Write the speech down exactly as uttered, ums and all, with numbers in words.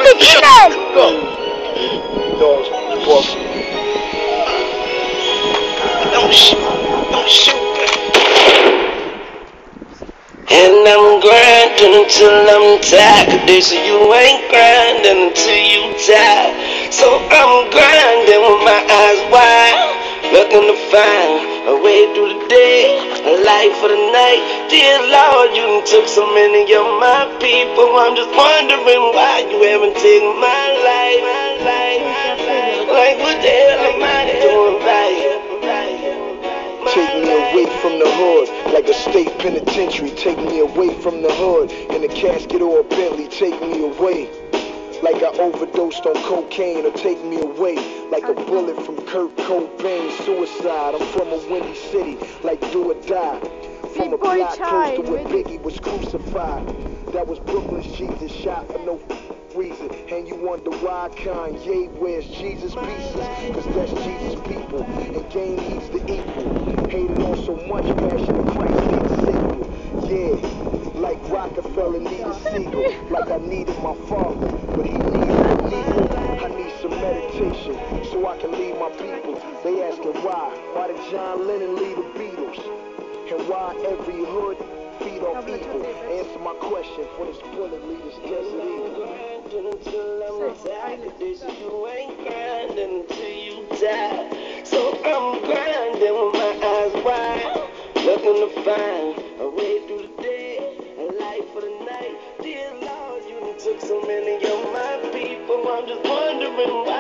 içine. Go. Dogs, walk. Don't shoot. Don't shoot. And I'm grinding until I'm tired. They say you ain't grinding until you die. So I'm grinding with my eyes wide, looking to find a way through the day, a light for the night. Dear Lord, you done took so many of my people. I'm just wondering why you haven't taken my life, my life, my life. Like what the hell am I doing right? Take me away from the hood, like a state penitentiary. Take me away from the hood, in a casket or a Bentley. Take me away, like I overdosed on cocaine. Or take me away, like a bullet from Kurt Cobain. Suicide, I'm from a windy city, like do or die. From a block close to where Biggie was crucified. That was Brooklyn's Jesus, shot for no reason. And you wonder why Kanye wears Jesus pieces, cause that's Jesus people, and game he's the equal. Hated on so much, passion of Christ needs a sequel. Yeah, like Rockefeller needed Siegel. Like I needed my father, but he needed a legal. I need some meditation, so I can lead my people. They asking why, why did John Lennon lead the Beatles? And why every hood feed off evil? Answer my question, for this bullet lead this desert eagle. Until I'm tired, you ain't grinding until you die. So I'm grinding with my eyes wide, looking to find a way through the day, a light for the night. Dear Lord, you done took so many of my people. I'm just wondering why